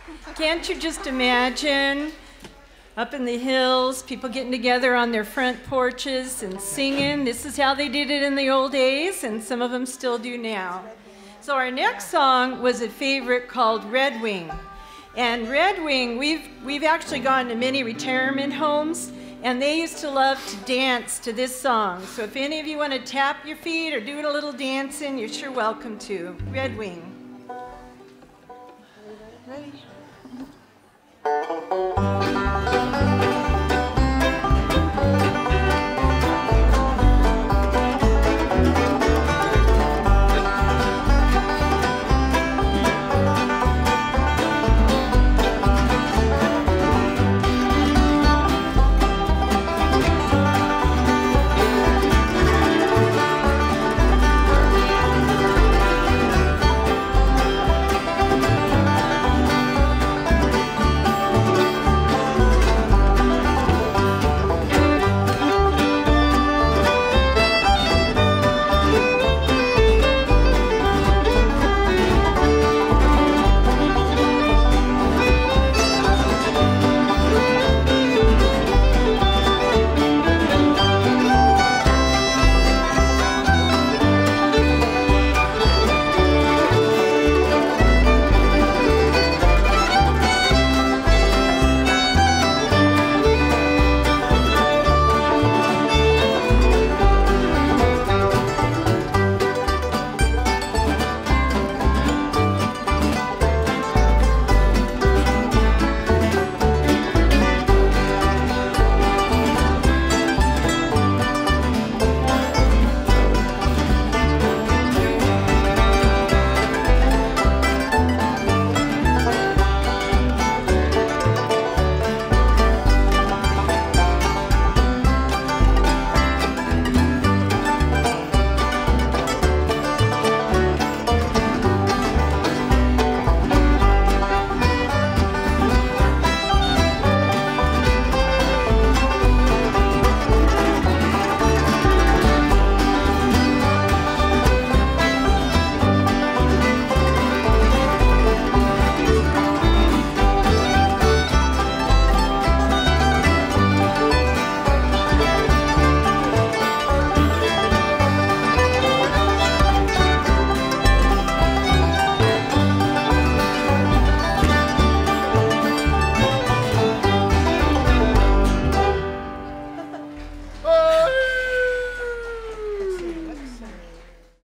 Can't you just imagine up in the hills, people getting together on their front porches and singing? This is how they did it in the old days, and some of them still do now. So our next song was a favorite called Redwing. And Redwing, we've actually gone to many retirement homes, and they used to love to dance to this song. So if any of you want to tap your feet or do a little dancing, you're sure welcome to. Redwing. Ready?